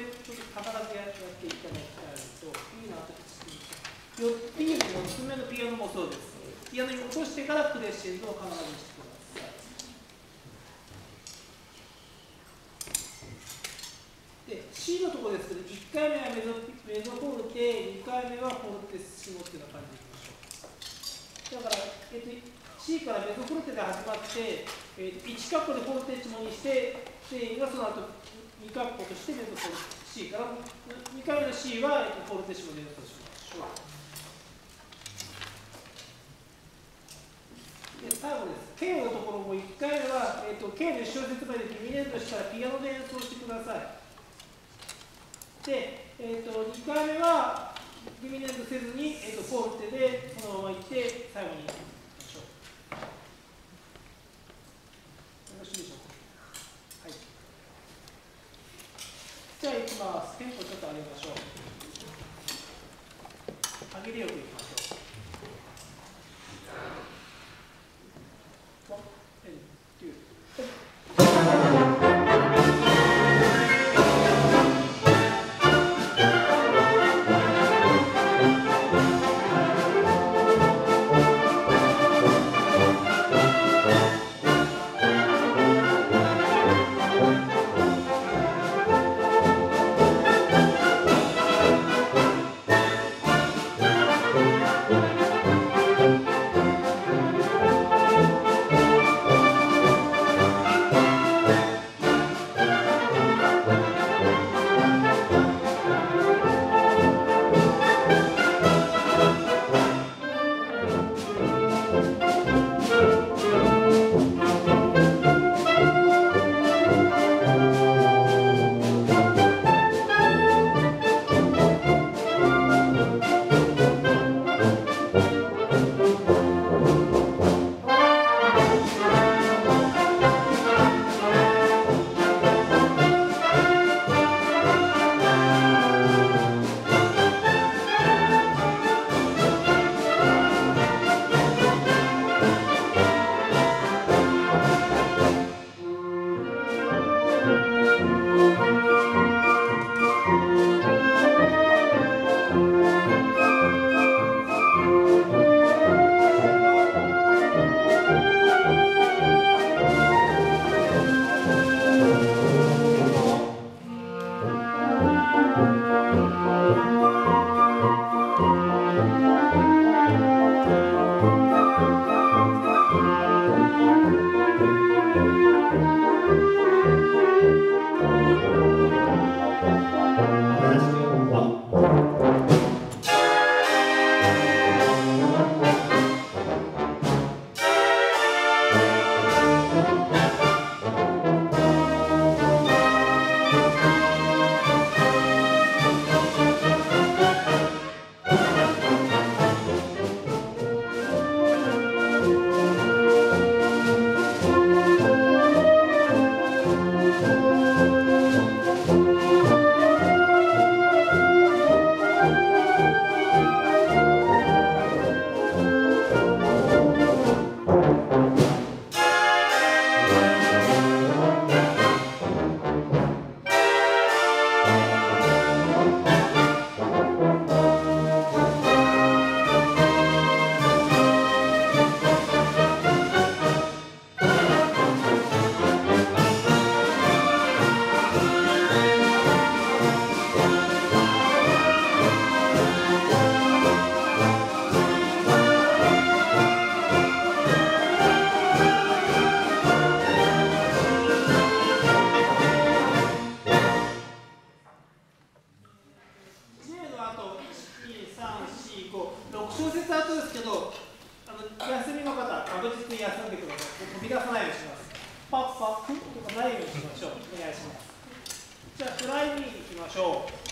ちょっと必ずやっていただきたいというのは、P の4つ目のピアノもそうです。ピアノに落としてからクレッシェンドを必ずしてください。で、C のところですけど、1回目はメゾフォルテ、2回目はフォルテスシモっていうような感じでいきましょう。だから、C からメゾフォルテで始まって、1カッコでフォルテッチモにして、で、その後2カッコとしてメゾフォルテ C から、2回目の C はフォルテッチモで演奏しましょう。で最後です。K のところも1回目は、K の1小節目でディミネントしたらピアノで演奏してください。で、2回目はディミネントせずに、フォルテでそのままいって最後にいきましょう。よろしいでしょうか。はい。じゃあいきます。テンポちょっと上げましょう。上げでよくいきましょう。パッパッとかないようにしましょう。お願いします。じゃあフライに行きましょう。